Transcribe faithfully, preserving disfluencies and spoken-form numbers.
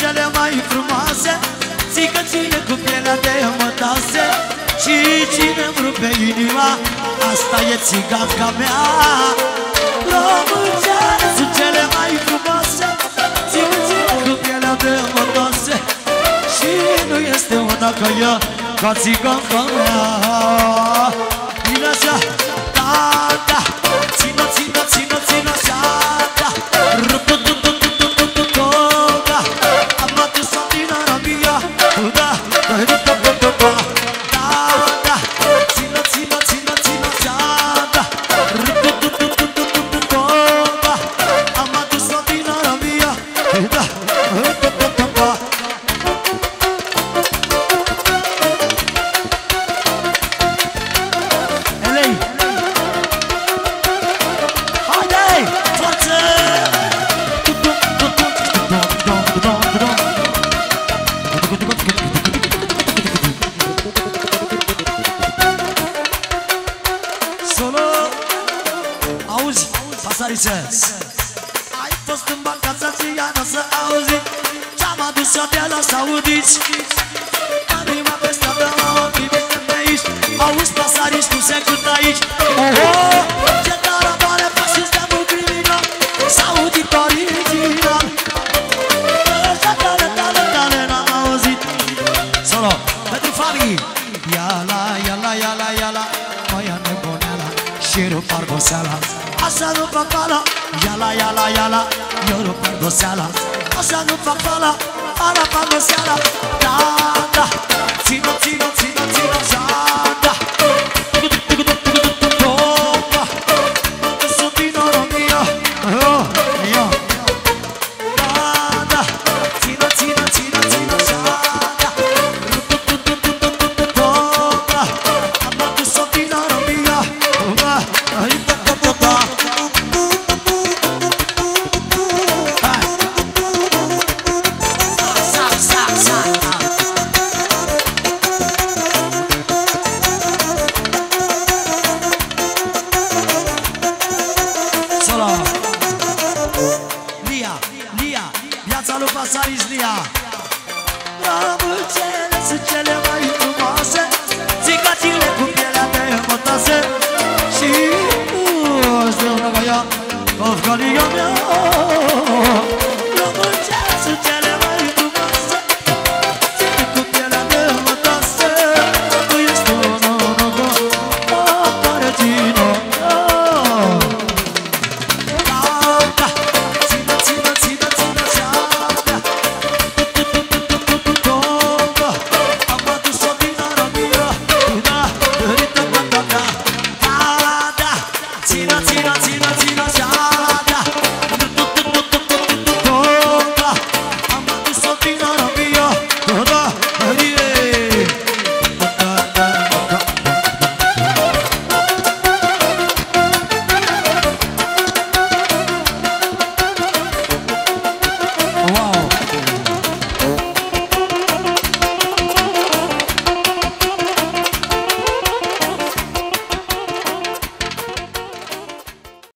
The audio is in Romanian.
cele mai frumoase, țigățile cu pielea de mătase. Și cine-mi rupe inima, asta e țiganca mea. Româncele sunt cele mai frumoase, țigățile cu pielea de mătase. Și nu este una ca ea, ca țiganca mea. Bine așa, da, da, țină, țină, țină, țină așa, da. Rup-tu-tu-tu-tu-tu-tu-tu-tu-da. Am adus-o din Arabia, da, da, rup-tu-tu-tu-tu. Da, da, țină, țină, țină, țină așa, da. Rup-tu-tu-tu-tu-tu-tu-tu-da. Am adus-o din Arabia, da, rup-tu-tu-tu-tu. Ai fost în vacanța țigană să auzi ce-am adus-o de la saudici. Anima pe stradă m-a oprit de aici. Auzi pasarici cum se cânt aici. Oho, ce tare mare faci steamul criminal, saudit original. Așa tare, tare, tare n-am auzit. Solo, pentru Fabi. Ia-la, ia-la, ia-la, ia-la, măia nebuneala și rup arboseala. Așa nu fac pala, ia-la, ia-la, ia-la, eu rup arboseala. Așa nu fac pala, ara arboseala. Da, da, țină, țină, țină, țină, așa, da. Sunt din România, oh, ia. Da, da, țină, țină, țină, țină, așa, da. Am adus-o din România, da, da. Rămâncele sunt cele mai frumoase, țigățile cu pielea de mătase. Și nu știu dacă ea, Afgania mea.